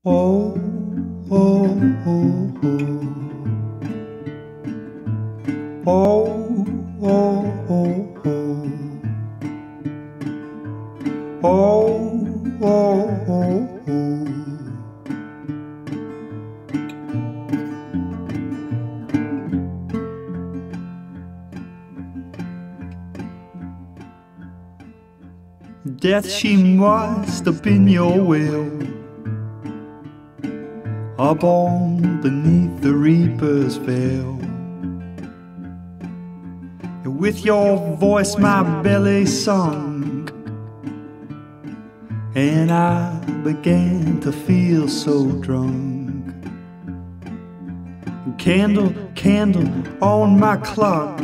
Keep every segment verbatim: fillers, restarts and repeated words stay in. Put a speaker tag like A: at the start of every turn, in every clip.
A: Oh, oh, oh, oh. Oh, oh, oh, oh. Oh, oh, oh, oh. Death, she must have been your will, up on beneath the reaper's veil. With your voice my belly sung, and I began to feel so drunk. Candle, candle on my clock.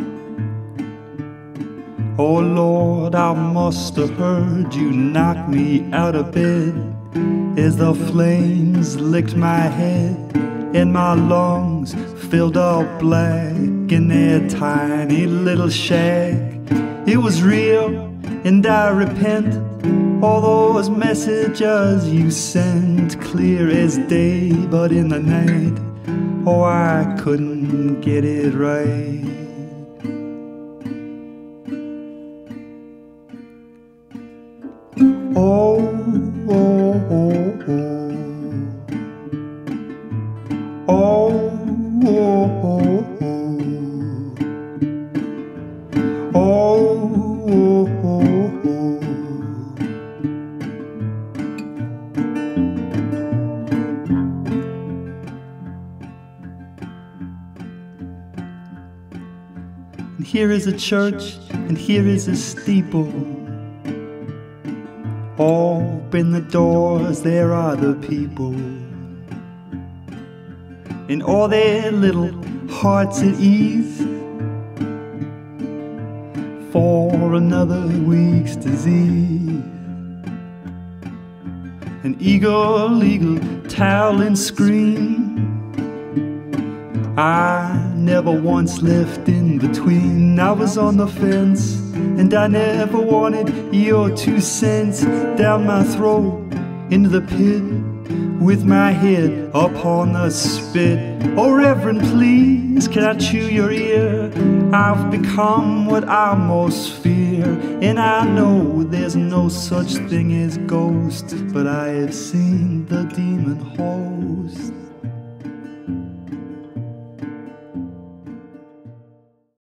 A: Oh Lord, I must have heard you knock me out of bed as the flames licked my head and my lungs filled up black in their tiny little shack. It was real and I repent. All those messages you sent, clear as day, but in the night, oh, I couldn't get it right. Oh, oh, oh, oh. Oh, oh, oh, oh. Oh, oh, oh, oh. And here is a church, and here is a steeple. Open the doors, there are the people, and all their little hearts at ease for another week's disease. An eagle, eagle, towel and scream. I never once left in between. I was on the fence, and I never wanted your two cents down my throat into the pit with my head upon the spit. Oh Reverend, please, can I chew your ear? I've become what I most fear, and I know there's no such thing as ghosts, but I have seen the demon host.